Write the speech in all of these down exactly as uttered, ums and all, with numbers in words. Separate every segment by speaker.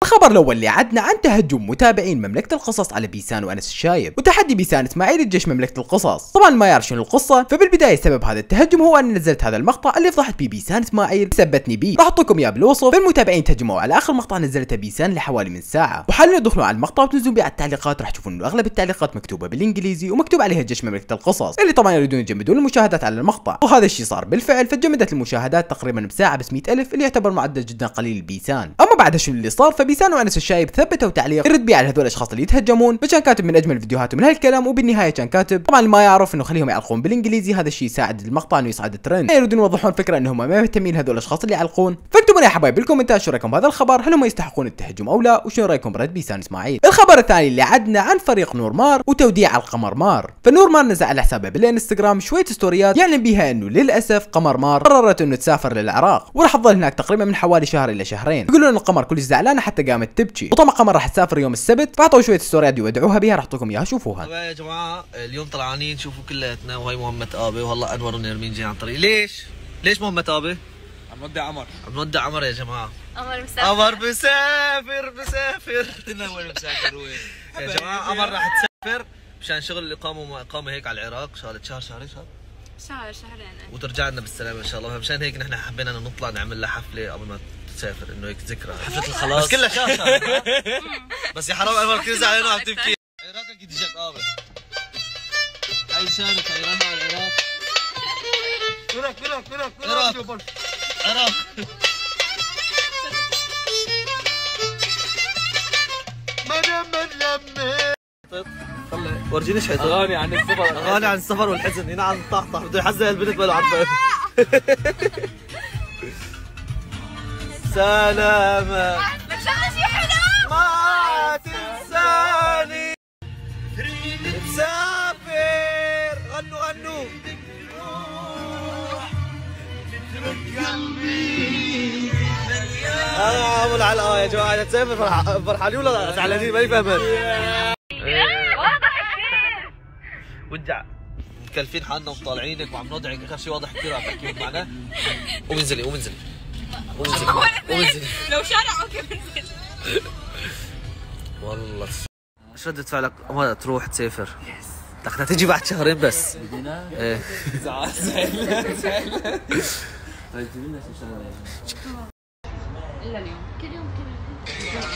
Speaker 1: الخبر الاول اللي عدنا عن تهجم متابعين مملكة القصص على بيسان وانس الشايب، وتحدي بيسان اسماعيل لجيش مملكة القصص. طبعا ما يعرف شنو القصة، فبالبداية سبب هذا التهجم هو ان نزلت هذا المقطع اللي فضحت بيه بيسان اسماعيل ثبتني بيه، راح احطكم اياه بالوصف. فالمتابعين تهجموا على اخر مقطع نزلته بيسان لحوالي من ساعة، وحاليا تدخلوا على المقطع وتنزلون بيه على التعليقات، راح تشوفون انه اغلب التعليقات مكتوبة بالانجليزي ومكتوب عليها جيش مملكة القصص، اللي طبعا يريدون يجمدون المشاهدات على المقطع، وهذا الشيء صار بالفعل. فتجمدت المشاهدات تقريبا بساعة بس مئة ألف، اللي يعتبر معدل جدا قليل لبيسان. اما بعد شنو اللي صار، فبيسان وانس الشايب ثبتوا تعليق يرد بيه على هذول الاشخاص اللي يتهجمون، فكان كاتب من اجمل فيديوهاته من هالكلام، وبالنهايه كان كاتب طبعا اللي ما يعرف انه خليهم يعلقون بالانجليزي، هذا الشيء يساعد المقطع انه يصعد الترند. يريدون يوضحون فكره انهم ما مهتمين هذول الاشخاص اللي يعلقون. فاكتبوا لي يا حبايب بالكومنتات شو رايكم بهذا الخبر، هل هم يستحقون التهجم او لا، وشنو رايكم برد بيسان اسماعيل. الخبر الثاني اللي عدنا عن فريق نور مار وتوديع على القمر مار. فنور مار نزل على حسابه بالانستغرام شويه ستوريات يعلن بها انه للاسف قمر مار قررت انه تسافر للعراق، وراح تظل هناك تقريبا من حوالي شهر الى شهرين. يقولون ان القمر كلش زعلانه حتى قامت تبكي، وطبعا قمر راح تسافر يوم السبت، فاعطوا شويه ستوريات يودعوها بها، راح اعطيكم اياها شوفوها.
Speaker 2: يا جماعه اليوم طلعانين شوفوا كلياتنا، وهي مهمة ابي، وهلا انور ونرمين جايين عن طريق. ليش؟ ليش مهمة ابي؟
Speaker 3: عم نودع عمر.
Speaker 2: عم نودع عمر يا جماعه.
Speaker 4: عمر مسافر.
Speaker 2: عمر بسافر بسافر قلنا وين مسافر وين؟ يا جماعه عمر راح تسافر مشان شغل الاقامه اقامه هيك على العراق، شهر شهر شهرين شهر
Speaker 4: شهر شهرين
Speaker 2: وترجع لنا بالسلامه ان شاء الله. مشان هيك نحن حبينا انه نطلع نعمل لها حفله قبل ما تسافر، انه هيك ذكرى حفله الخلاص، بس كلها شهر شهر بس يا حرام انور كثير زعلانه وعم تبكي. العراق اكيد اجت ابي، هاي شانك هاي رانا على العراق.
Speaker 3: كلك كلك كلك
Speaker 2: عراق عراق
Speaker 3: مدام لمي.
Speaker 2: طلع ورجيني شحيت
Speaker 3: اغاني عن السفر،
Speaker 2: اغاني عن السفر والحزن. هنا عم طحطح بده يحزن البنت بلا عبال. سلامة
Speaker 4: لك شغله شي حلو
Speaker 2: ما تنساني تريد تسافر. غنوا غنوا اه عمل على الآه يا جماعة. تسافر فرحانين ولا زعلانين؟ ماني فاهمين.
Speaker 4: واضح كثير.
Speaker 2: ودع مكلفين حالنا وطالعينك وعم نودعك، اخر شيء واضح كثير عم تحكي معنا. قومي انزلي قومي انزلي قومي انزلي قومي انزلي.
Speaker 4: لو شارعوا كيف انزل.
Speaker 2: والله ايش ردة فعلك؟ ما تروح تسافر؟ لك بدها تجي بعد شهرين بس. بدنا؟ ايه
Speaker 3: زعل زعل زعل. طيب جيب لنا شي شغله
Speaker 4: الا اليوم كل يوم كل يوم.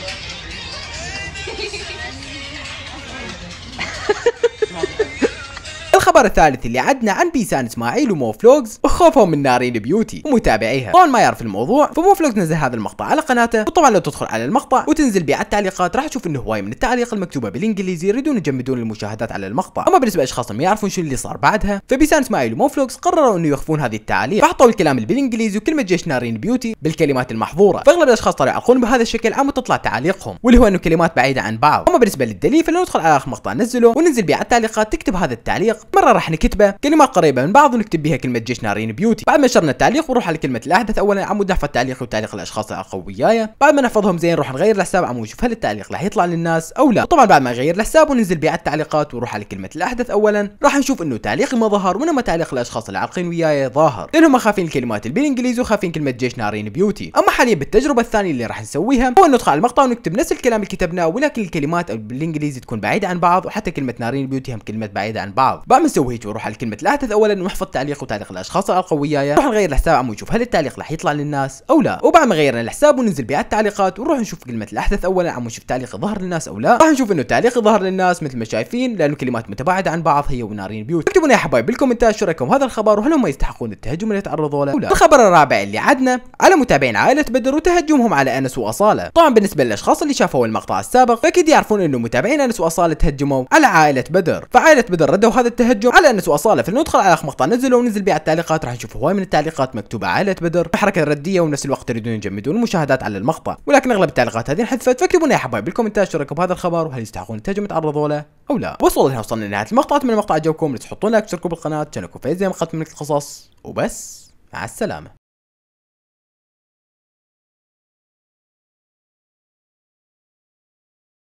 Speaker 1: الخبر الثالث اللي عدنا عن بيسان اسماعيل ومو فلوجز وخوفهم من نارين بيوتي ومتابعيها. طبعا ما يعرف الموضوع، فمو فلوجز نزل هذا المقطع على قناته، وطبعا لو تدخل على المقطع وتنزل بيه على التعليقات راح تشوف انه هواي من التعليق المكتوبه بالانجليزي يريدون يجمدون المشاهدات على المقطع. اما بالنسبه لاشخاص ما يعرفون شو اللي صار بعدها، فبيسان اسماعيل ومو فلوجز قرروا انه يخفون هذه التعاليق، فحطوا الكلام اللي بالانجليزي وكلمه جيش نارين بيوتي بالكلمات المحظوره، فاغلب الاشخاص طلعوا يعلقون بهذا الشكل عم تطلع تعاليقهم، واللي هو انه كلمات بعيده عن بعض. اما بالنسبه للدليل فلو ندخل على اخر مقطع نزله وننزل بيه على التعليقات تكتب هذا التعليق، مره راح نكتبه كلمات قريبه من بعض ونكتب بها كلمه جيش نارين بيوتي. بعد ما نشرنا التعليق ونروح على كلمه الاحدث اولا عمود نحفظ التعليق وتعليق الاشخاص اللي علقوا وياي. بعد ما نحفظهم زين نروح نغير الحساب عمود نشوف هل التعليق راح يطلع للناس او لا. وطبعا بعد ما نغير الحساب وننزل بيه على التعليقات ونروح على كلمه الاحدث اولا راح نشوف انه تعليقي ما ظهر، وانما تعليق الاشخاص اللي عالقين وياي ظاهر، لانهم خافين الكلمات اللي بالانجليزي وخافين كلمه جيش نارين بيوتي. اما حاليا بالتجربه الثانيه اللي راح نسويها هو ندخل على المقطع ونكتب نفس الكلام اللي كتبناه، ولكن الكلمات بالانجليزي تكون بعيده عن بعض، وحتى كلمه نارين بيوتي هم كلمات بعيده عن بعض. بعد ما نسوي هيك ونروح على كلمه الاحدث اولا ونحفظ تعليق وتعليق الاشخاص اللي عالقوا وياي، نروح نغير الحساب عم نشوف هل التعليق راح يطلع للناس او لا. وبعد ما غيرنا الحساب وننزل بيه على التعليقات ونروح نشوف كلمه الاحدث اولا عم نشوف تعليق ظهر للناس او لا، راح نشوف انه تعليق ظهر للناس مثل ما شايفين لانه كلمات متباعده عن بعض هي ونارين بيوتي. اكتبوا لنا يا حبايب بالكومنتات شو رايكم هذا الخبر، وهل هم يستحقون التهجم اللي تعرضوا له؟ الخبر الرابع اللي عدنا على متابعين عائله بدر وتهجمهم على انس واصاله. طبعا بالنسبه للاشخاص اللي شافوا المقطع السابق فاكيد يعرفون انه متابعين انس واصاله تهجموا على عائله بدر، فعائله بدر ردوا هذا التهجم على انس واصاله. فلندخل على اخر مقطع نزله وننزل بيه على التعليقات راح نشوف هواي من التعليقات مكتوبه عائله بدر بحركه رديه، ونفس الوقت يريدون يجمدون المشاهدات على المقطع، ولكن اغلب التعليقات هذه انحذفت. فاكتبوا لنا يا حبايب بالكومنتات شو رايكم بهذا الخبر، وهل يستحقون التهجم يتعرضوا له او لا. وصلنا لهنا وصلنا لنهايه المقطع، من المقطع عجبكم لا تحطون لايك وتشتركوا بالقناه، تشاركوا في زي ما قلت من القصص وبس. مع السلامه.